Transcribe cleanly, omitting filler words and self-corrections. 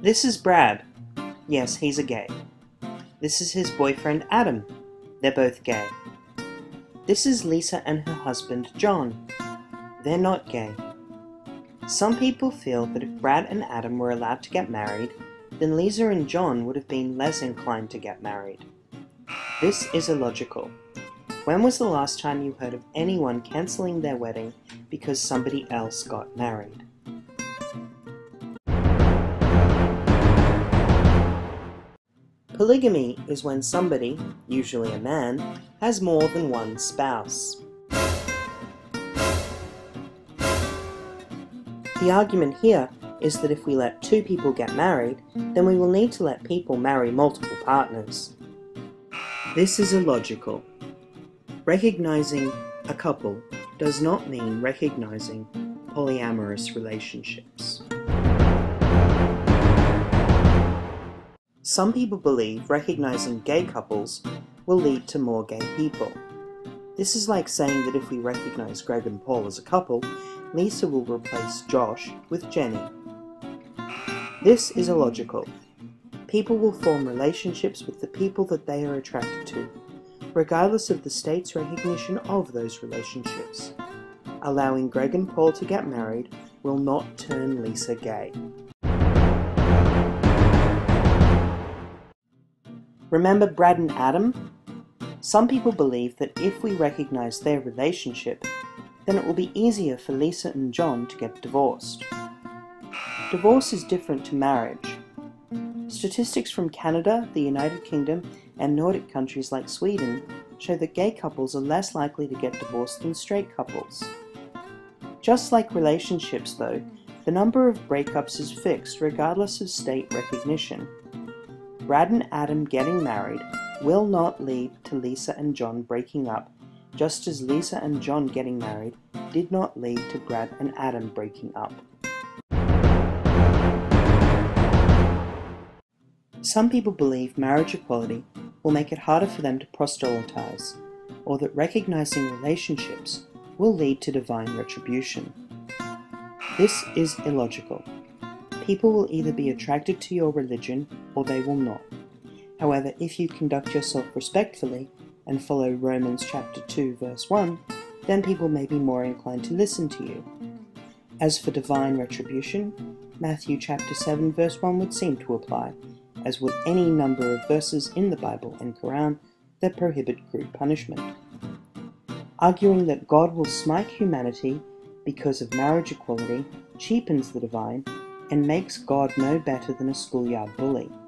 This is Brad. Yes, he's a gay. This is his boyfriend Adam. They're both gay. This is Lisa and her husband John. They're not gay. Some people feel that if Brad and Adam were allowed to get married, then Lisa and John would have been less inclined to get married. This is illogical. When was the last time you heard of anyone cancelling their wedding because somebody else got married? Polygamy is when somebody, usually a man, has more than one spouse. The argument here is that if we let two people get married, then we will need to let people marry multiple partners. This is illogical. Recognizing a couple does not mean recognizing polyamorous relationships. Some people believe recognizing gay couples will lead to more gay people. This is like saying that if we recognize Greg and Paul as a couple, Lisa will replace Josh with Jenny. This is illogical. People will form relationships with the people that they are attracted to, regardless of the state's recognition of those relationships. Allowing Greg and Paul to get married will not turn Lisa gay. Remember Brad and Adam? Some people believe that if we recognize their relationship, then it will be easier for Lisa and John to get divorced. Divorce is different to marriage. Statistics from Canada, the United Kingdom, and Nordic countries like Sweden show that gay couples are less likely to get divorced than straight couples. Just like relationships though, the number of breakups is fixed regardless of state recognition. Brad and Adam getting married will not lead to Lisa and John breaking up, just as Lisa and John getting married did not lead to Brad and Adam breaking up. Some people believe marriage equality will make it harder for them to proselytize, or that recognizing relationships will lead to divine retribution. This is illogical. People will either be attracted to your religion or they will not. However, if you conduct yourself respectfully and follow Romans chapter 2 verse 1, then people may be more inclined to listen to you. As for divine retribution, Matthew chapter 7 verse 1 would seem to apply, as would any number of verses in the Bible and Quran that prohibit cruel punishment. Arguing that God will smite humanity because of marriage equality cheapens the divine and makes God no better than a schoolyard bully.